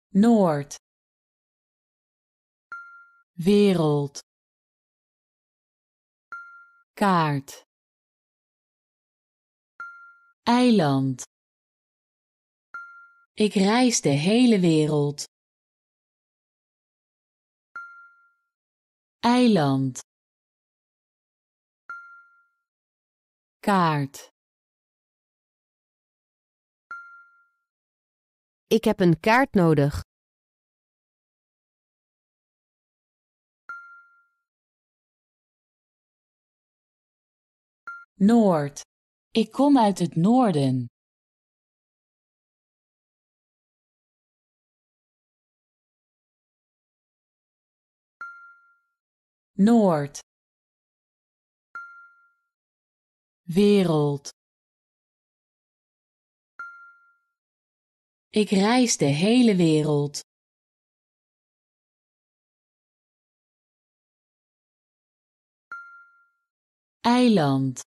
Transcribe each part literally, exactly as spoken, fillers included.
Noord. Wereld. Kaart. Eiland. Ik reis de hele wereld. Eiland. Kaart. Ik heb een kaart nodig. Noord. Ik kom uit het noorden. Noord. Wereld. Ik reis de hele wereld. Eiland.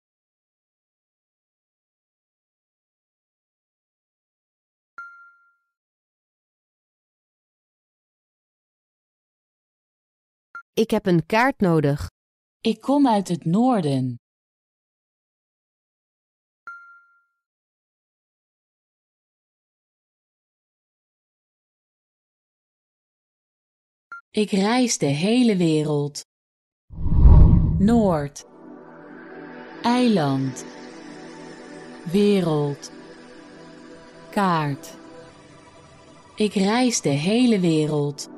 Ik heb een kaart nodig. Ik kom uit het noorden. Ik reis de hele wereld. Noord. Eiland. Wereld. Kaart. Ik reis de hele wereld.